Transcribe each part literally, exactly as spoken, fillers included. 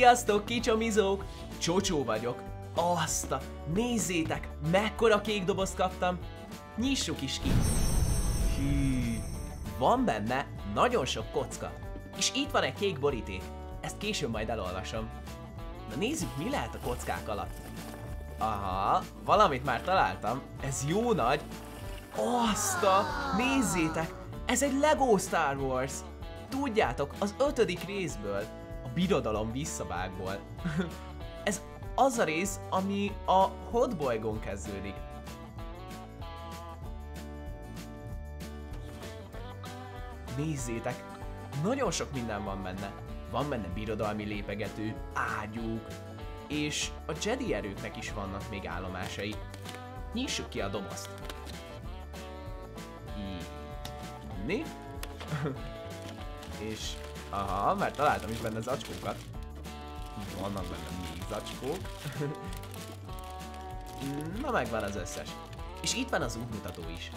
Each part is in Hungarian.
Sziasztok, kicsomizók! Csocsó vagyok. Azt a... Nézzétek, mekkora kék dobozt kaptam. Nyissuk is ki. Hű, van benne nagyon sok kocka. És itt van egy kék boríték. Ezt később majd elolvasom. Na nézzük, mi lehet a kockák alatt. Aha, valamit már találtam. Ez jó nagy. Azt a... Nézzétek, ez egy Lego Star Wars. Tudjátok, az ötödik részből. A birodalom visszavágból. Ez az a rész, ami a Hotbolygón kezdődik. Nézzétek, nagyon sok minden van benne. Van benne birodalmi lépegető, ágyúk, és a Jedi erőknek is vannak még állomásai. Nyissuk ki a dobozt. Így. És aha, már találtam is benne zacskókat. Vannak benne még zacskók. Na, megvan az összes. És itt van az útmutató is.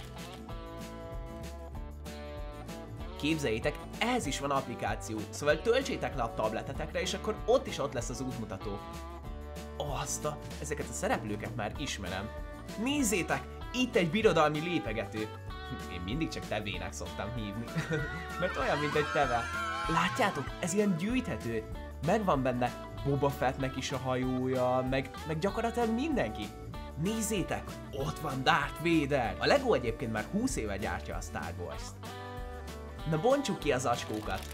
Képzeljétek, ehhez is van applikáció, szóval töltsétek le a tabletetekre, és akkor ott is ott lesz az útmutató. Azt a... Ezeket a szereplőket már ismerem. Nézzétek, itt egy birodalmi lépegető. Én mindig csak tevének szoktam hívni, mert olyan, mint egy teve. Látjátok, ez ilyen gyűjthető. Megvan benne Boba Fettnek is a hajója, meg, meg gyakorlatilag mindenki. Nézzétek, ott van Darth Vader. A Lego egyébként már húsz éve gyártja a Star Wars-t. Na, bontsuk ki az acskókat.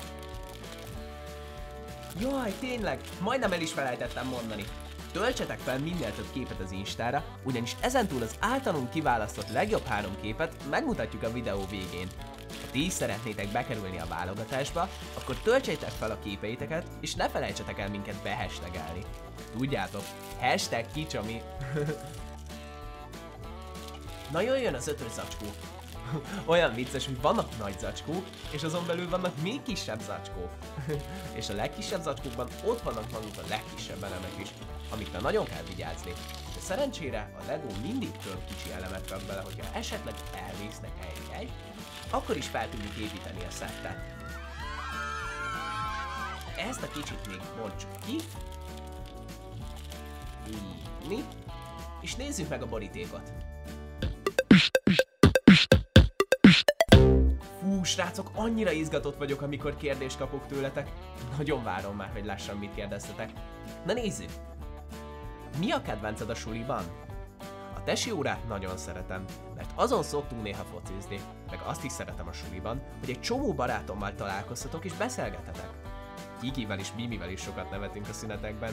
Jaj, tényleg, majdnem el is felejtettem mondani. Töltsetek fel minél több képet az Instára, ugyanis ezentúl az általunk kiválasztott legjobb három képet megmutatjuk a videó végén. Ha ti is szeretnétek bekerülni a válogatásba, akkor töltsétek fel a képeiteket, és ne felejtsetek el minket behashtagelni. Tudjátok, hashtag kicsomi. Na, jöjjön az ötös zacskó. Olyan vicces, hogy vannak nagy zacskók, és azon belül vannak még kisebb zacskók. És a legkisebb zacskókban ott vannak maguk a legkisebb elemek is, amikre nagyon kell vigyázni. De szerencsére a Lego mindig több kicsi elemet rak bele, hogyha esetleg elvésznek egy-egy, akkor is fel tudjuk építeni a szettet. Ezt a kicsit még bontsuk ki. Így. És nézzük meg a borítékot. Fú, srácok, annyira izgatott vagyok, amikor kérdést kapok tőletek. Nagyon várom már, hogy lássam, mit kérdeztetek. Na, nézzük! Mi a kedvenced a suliban? A tesi órát nagyon szeretem, mert azon szoktunk néha focizni, meg azt is szeretem a suliban, hogy egy csomó barátommal találkoztatok és beszélgetetek. Kikivel és Mimivel is sokat nevetünk a szünetekben.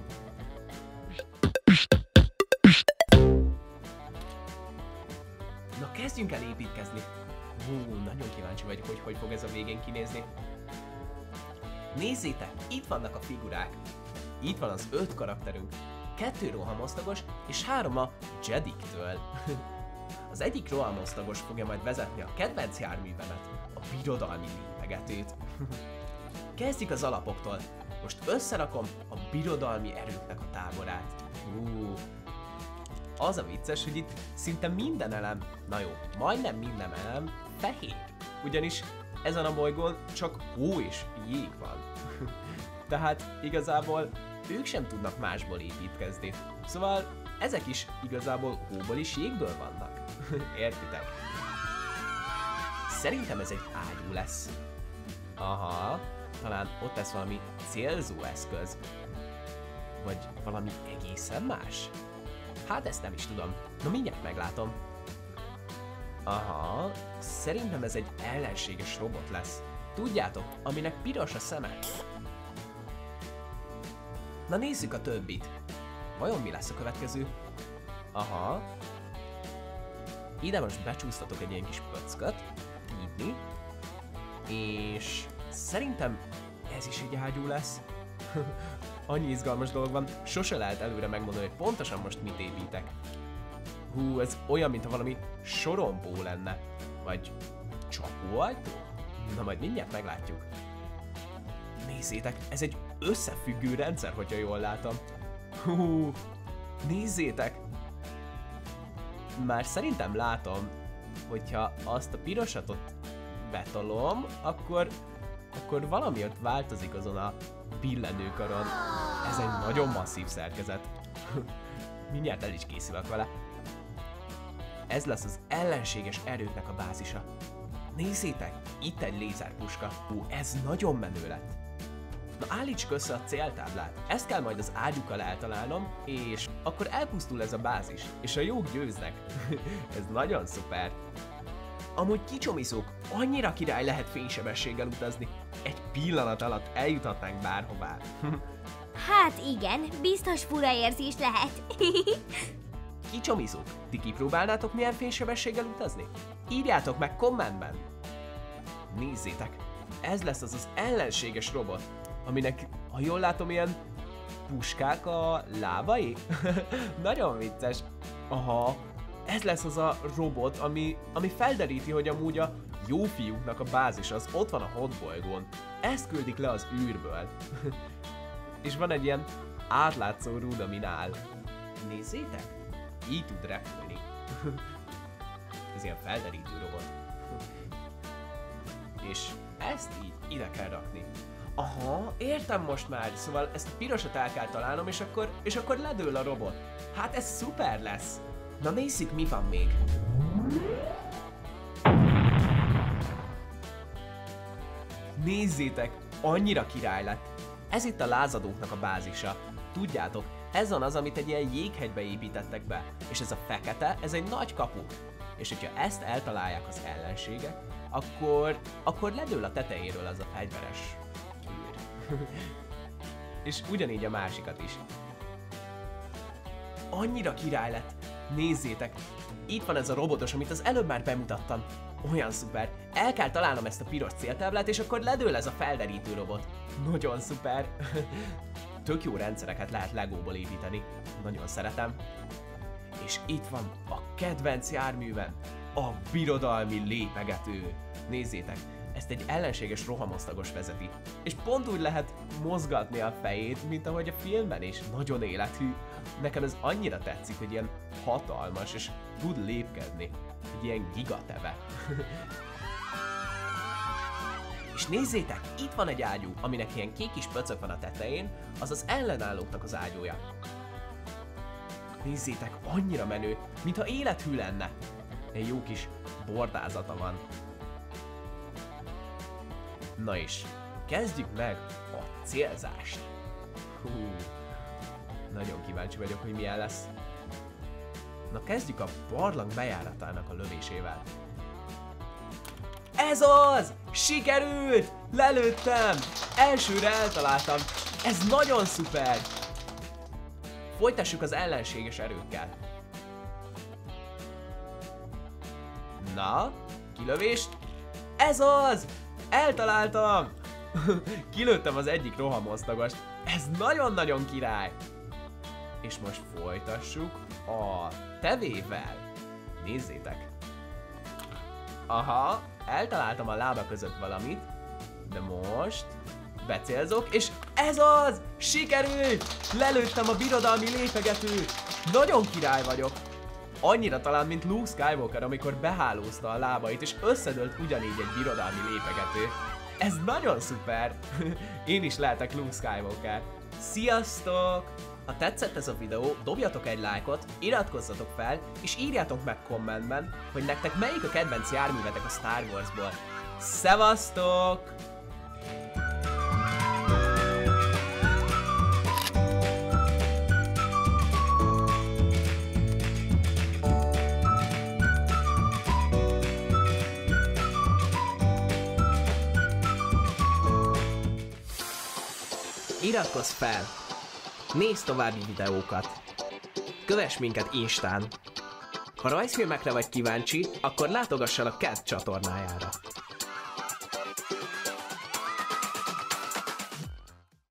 Na, kezdjünk el építkezni. Hú, nagyon kíváncsi vagyok, hogy hogy fog ez a végén kinézni. Nézzétek, itt vannak a figurák. Itt van az öt karakterünk. Kettő rohamosztagos és három a Jediktől. Az egyik rohamosztagos fogja majd vezetni a kedvenc járművemet, a birodalmi lépegetőt. Kezdjük az alapoktól. Most összerakom a birodalmi erőknek a táborát. Hú. Az a vicces, hogy itt szinte minden elem, na jó, majdnem minden elem fehér. Ugyanis ezen a bolygón csak hó és jég van. Tehát igazából ők sem tudnak másból építkezni. Szóval ezek is igazából hóból és jégből vannak. Értitek? Szerintem ez egy ágyú lesz. Aha, talán ott lesz valami célzó eszköz. Vagy valami egészen más? Hát ezt nem is tudom. Na, mindjárt meglátom. Aha, szerintem ez egy ellenséges robot lesz. Tudjátok, aminek piros a szeme. Na, nézzük a többit. Vajon mi lesz a következő? Aha. Ide most becsúsztatok egy ilyen kis pöcköt. Így. És szerintem ez is egy ágyú lesz. Annyi izgalmas dolog van, sose lehet előre megmondani, hogy pontosan most mit építek. Hú, ez olyan, mintha valami sorompó lenne. Vagy csapóajtó? Na, majd mindjárt meglátjuk. Nézzétek, ez egy összefüggő rendszer, hogyha jól látom. Hú, nézzétek! Már szerintem látom, hogyha azt a pirosat ott betolom, akkor akkor valami ott változik azon a billenőkaron. Ez egy nagyon masszív szerkezet. Mindjárt el is készülök vele. Ez lesz az ellenséges erőknek a bázisa. Nézzétek, itt egy lézerpuska. Ó, ez nagyon menő lett. Na állítsuk össze a céltáblát. Ezt kell majd az ágyukkal eltalálnom, és akkor elpusztul ez a bázis, és a jók győznek. Ez nagyon szuper. Amúgy kicsomizók, annyira király lehet fénysebességgel utazni. Egy pillanat alatt eljuthatnánk bárhová. Hát igen, biztos fura érzés lehet. Kicsomizók, ti kipróbálnátok milyen fénysebességgel utazni? Írjátok meg kommentben. Nézzétek, ez lesz az az ellenséges robot, aminek, ha jól látom, ilyen puskák a lábai? Nagyon vicces. Aha, ez lesz az a robot, ami, ami felderíti, hogy amúgy a jó fiúknak a bázis az ott van a hotbolygón. Ezt küldik le az űrből. És van egy ilyen átlátszó rúd, amin áll. Nézzétek, így tud repülni. Ez ilyen felderítő robot. És ezt így ide kell rakni. Aha, értem most már, szóval ezt a pirosat el kell találnom, és akkor, és akkor ledől a robot. Hát ez szuper lesz. Na nézzük, mi van még. Nézzétek, annyira király lett. Ez itt a lázadóknak a bázisa. Tudjátok, ez van az, amit egy ilyen jéghegybe építettek be. És ez a fekete, ez egy nagy kapu. És hogyha ezt eltalálják az ellenségek, akkor, akkor ledől a tetejéről az a fegyveres űr. És ugyanígy a másikat is. Annyira király lett. Nézzétek, itt van ez a robotos, amit az előbb már bemutattam. Olyan szuper. El kell találnom ezt a piros céltáblát, és akkor ledől ez a felderítő robot. Nagyon szuper. Tök jó rendszereket lehet Legóból építeni. Nagyon szeretem. És itt van a kedvenc járművem, a birodalmi lépegető. Nézzétek, ezt egy ellenséges rohamosztagos vezeti. És pont úgy lehet mozgatni a fejét, mint ahogy a filmben is. Nagyon élethű. Nekem ez annyira tetszik, hogy ilyen hatalmas, és tud lépkedni. Egy ilyen gigateve. És nézzétek, itt van egy ágyú, aminek ilyen kék kis pöcök van a tetején, az az ellenállóknak az ágyúja. Nézzétek, annyira menő, mintha élethű lenne. Egy jó kis bordázata van. Na és kezdjük meg a célzást. Hú, nagyon kíváncsi vagyok, hogy milyen lesz. Na kezdjük a barlang bejáratának a lövésével. Ez az! Sikerült! Lelőttem! Elsőre eltaláltam! Ez nagyon szuper! Folytassuk az ellenséges erőkkel. Na, kilövést. Ez az! Eltaláltam! Kilőttem az egyik rohamosztagost. Ez nagyon-nagyon király! És most folytassuk a tevével. Nézzétek! Aha, eltaláltam a lába között valamit, de most becélzok, és ez az! Sikerült! Lelőttem a birodalmi lépegetőt! Nagyon király vagyok! Annyira talán, mint Luke Skywalker, amikor behálózta a lábait, és összedőlt ugyanígy egy birodalmi lépegető. Ez nagyon szuper! Én is lehetek Luke Skywalker. Sziasztok! Ha tetszett ez a videó, dobjatok egy lájkot, iratkozzatok fel, és írjátok meg kommentben, hogy nektek melyik a kedvenc járművetek a Star Warsból. Szevasztok! Iratkozz fel! Nézz további videókat! Kövess minket Instán! Ha rajzfilmekre vagy kíváncsi, akkor látogass el a Cat csatornájára!